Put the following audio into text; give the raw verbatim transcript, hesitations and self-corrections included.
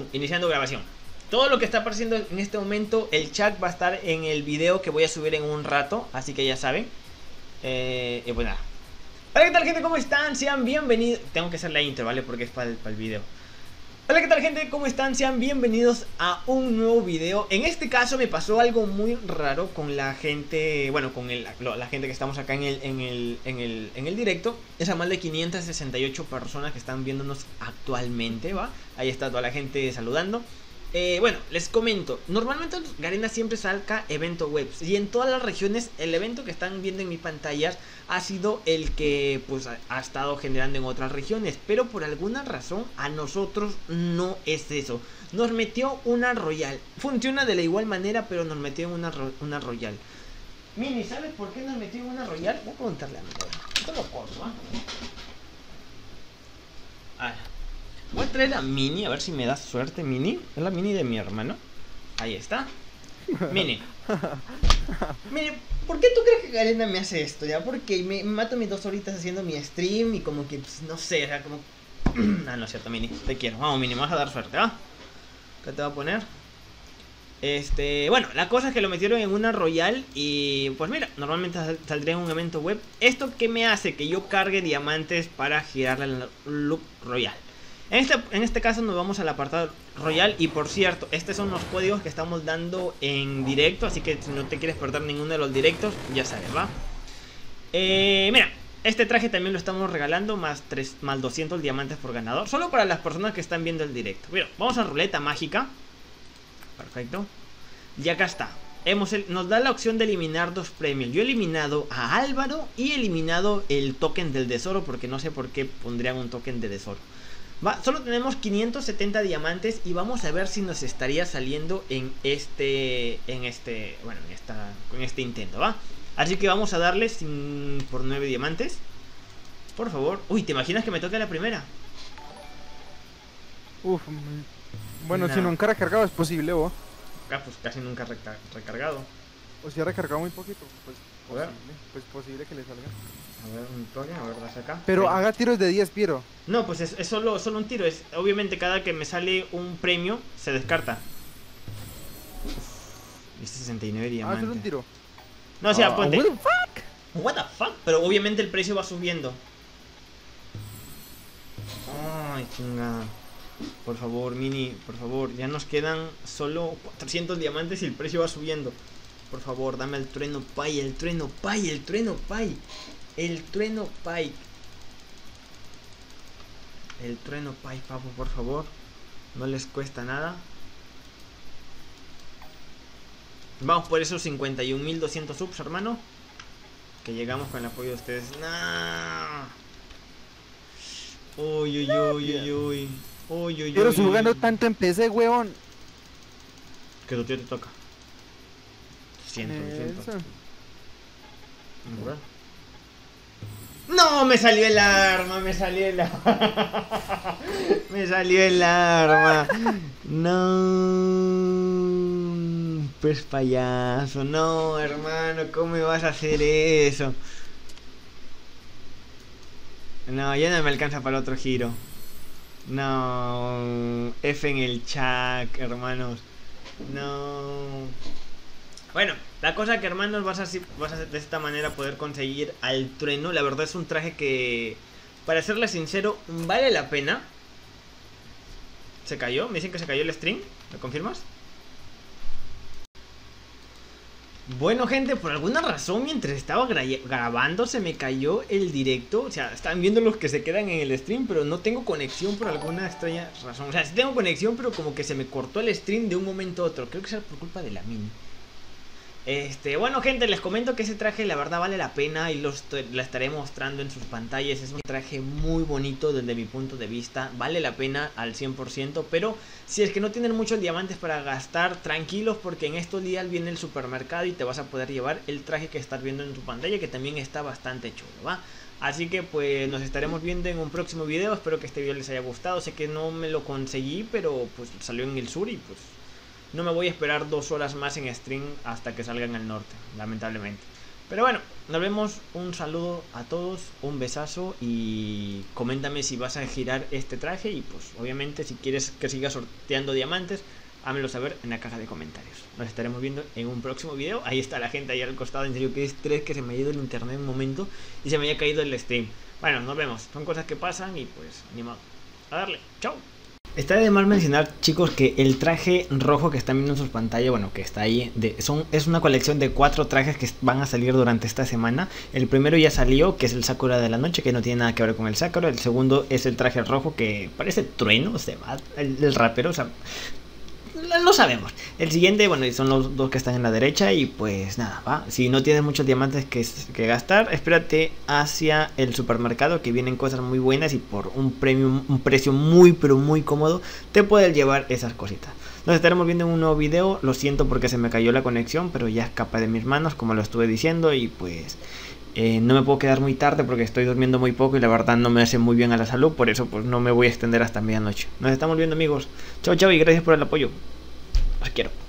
iniciando grabación. Todo lo que está apareciendo en este momento, el chat va a estar en el video que voy a subir en un rato, así que ya saben. Eh, y pues nada. Hola, ¿qué tal, gente? ¿Cómo están? Sean bienvenidos. Tengo que hacer la intro, ¿vale? Porque es para el, para el video. Hola, ¿qué tal, gente? ¿Cómo están? Sean bienvenidos a un nuevo video. En este caso me pasó algo muy raro con la gente, bueno, con el, la gente que estamos acá en el, en el, en el, en el directo. Esa más de quinientas sesenta y ocho personas que están viéndonos actualmente, ¿va? Ahí está toda la gente saludando. Eh, bueno, les comento, normalmente Garena siempre saca evento webs y en todas las regiones el evento que están viendo en mi pantalla ha sido el que pues ha, ha estado generando en otras regiones, pero por alguna razón a nosotros no es eso. Nos metió una Royal, funciona de la igual manera pero nos metió en una, una Royal. Mini, ¿sabes por qué nos metió en una Royal? Voy a preguntarle a mi madre. Esto lo corto, ¿ah? Ah. Voy a traer a Mini, a ver si me da suerte, Mini. Es la Mini de mi hermano. Ahí está. Mini. Mini, ¿por qué tú crees que Garena me hace esto? Ya, porque me mato mis dos horitas haciendo mi stream y como que, pues, no sé, o sea, como... ah, no es cierto, Mini, te quiero. Vamos, Mini, me vas a dar suerte, ¿ah? ¿Qué te va a poner? Este, bueno, la cosa es que lo metieron en una Royal y pues mira, normalmente saldría en un evento web. ¿Esto qué me hace? Que yo cargue diamantes para girarle el look Royal. En este, en este caso nos vamos al apartado Royal. Y por cierto, estos son los códigos que estamos dando en directo, así que si no te quieres perder ninguno de los directos, ya sabes, ¿va? Eh, mira, este traje también lo estamos regalando, más, tres, más doscientos diamantes por ganador, solo para las personas que están viendo el directo. Mira, vamos a ruleta mágica. Perfecto. Y acá está. Hemos, nos da la opción de eliminar dos premios. Yo he eliminado a Álvaro y he eliminado el token del tesoro, porque no sé por qué pondrían un token de tesoro. Va, solo tenemos quinientos setenta diamantes y vamos a ver si nos estaría saliendo en este, en este, bueno, en esta, en este intento, ¿va? Así que vamos a darle sin, por nueve diamantes. Por favor. Uy, ¿te imaginas que me toque la primera? Uf, bueno, no. Si nunca ha recargado es posible, vos. Ah, pues casi nunca reca recargado. O si ha recargado muy poquito, pues A ver. posible, pues posible que le salga. A ver, un toque, a ver, das acá. Pero Venga. haga tiros de diez, Piero. No, pues es, es solo, solo un tiro. Es, obviamente cada que me sale un premio se descarta. Uf, sesenta y nueve Ah, diamantes. solo un tiro. No, o sea, Ah, ponte. what the fuck? What the fuck? Pero obviamente el precio va subiendo. Ay, chingada. Por favor, Mini, por favor. Ya nos quedan solo cuatrocientos diamantes y el precio va subiendo. Por favor, dame el trueno pay, el trueno pay, el trueno pay. El trueno pay. El trueno pay, papo, por favor. No les cuesta nada. Vamos por esos cincuenta y un mil doscientos subs, hermano. Que llegamos con el apoyo de ustedes. Nah. Uy, uy, uy, uy, uy. Uy, uy, Pero uy, estoy uy. jugando tanto en P C, huevón. Que tu tío te toca. Siento, siento. Eso. A ver. No, me salió el arma, me salió el arma. Me salió el arma. No. Pues payaso, no, hermano, ¿cómo me vas a hacer eso? No, ya no me alcanza para otro giro. No. F en el chat, hermanos. No. Bueno, la cosa que, hermanos, vas a, vas a de esta manera poder conseguir al trueno. La verdad es un traje que, para serle sincero, vale la pena. ¿Se cayó? Me dicen que se cayó el stream. ¿Me confirmas? Bueno, gente, por alguna razón mientras estaba gra grabando se me cayó el directo. O sea, están viendo los que se quedan en el stream, pero no tengo conexión por alguna extraña razón. O sea, sí tengo conexión, pero como que se me cortó el stream de un momento a otro. Creo que será por culpa de la Mini. Este, bueno, gente, les comento que ese traje la verdad vale la pena y lo la estaré mostrando en sus pantallas. Es un traje muy bonito desde mi punto de vista, vale la pena al cien por ciento, pero si es que no tienen muchos diamantes para gastar, tranquilos, porque en estos días viene el supermercado y te vas a poder llevar el traje que estás viendo en tu pantalla, que también está bastante chulo, ¿va? Así que pues nos estaremos viendo en un próximo video. Espero que este video les haya gustado. Sé que no me lo conseguí, pero pues salió en el sur y pues no me voy a esperar dos horas más en stream hasta que salga en el norte, lamentablemente. Pero bueno, nos vemos, un saludo a todos, un besazo y coméntame si vas a girar este traje y pues obviamente si quieres que siga sorteando diamantes, hámelo saber en la caja de comentarios. Nos estaremos viendo en un próximo video. Ahí está la gente ahí al costado, en serio que es tres que se me ha ido el internet en un momento y se me había caído el stream. Bueno, nos vemos, son cosas que pasan y pues ni modo. A darle, chao. Está de más mencionar, chicos, que el traje rojo que están viendo en sus pantallas, bueno, que está ahí, de, son, es una colección de cuatro trajes que van a salir durante esta semana. El primero ya salió, que es el Sakura de la noche, que no tiene nada que ver con el Sakura. El segundo es el traje rojo, que parece trueno, se va, el, el rapero, o sea, lo sabemos. El siguiente, bueno, son los dos que están en la derecha y pues nada, va. Si no tienes muchos diamantes que, que gastar, espérate hacia el supermercado, que vienen cosas muy buenas y por un premio, un precio muy pero muy cómodo te puedes llevar esas cositas. Nos estaremos viendo en un nuevo video. Lo siento porque se me cayó la conexión, pero ya escapa de mis manos, como lo estuve diciendo, y pues Eh, no me puedo quedar muy tarde porque estoy durmiendo muy poco y la verdad no me hace muy bien a la salud. Por eso pues no me voy a extender hasta medianoche. Nos estamos viendo, amigos. Chao, chao y gracias por el apoyo. Os quiero.